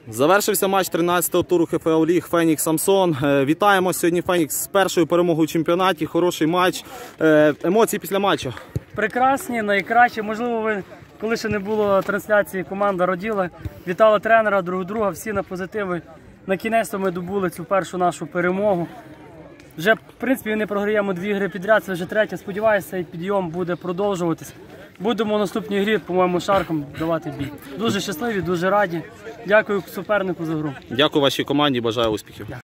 Завершився матч 13-го туру ХФЛ Ліг Фенікс-Самсон. Вітаємо сьогодні Фенікс з першою перемогою у чемпіонаті. Хороший матч. Емоції після матчу? Прекрасні, найкращі. Можливо, ви, коли ще не було трансляції, команда раділа. Вітала тренера, друг друга, всі на позитиви. На кінець ми добули цю першу нашу перемогу. Вже, в принципі, не програємо 2 гри підряд, це вже третя. Сподіваюся, цей підйом буде продовжуватись. Будемо в наступній грі, по-моєму, Шарком давати бій. Дуже щасливі, дуже раді. Дякую супернику за гру. Дякую вашій команді, бажаю успіхів.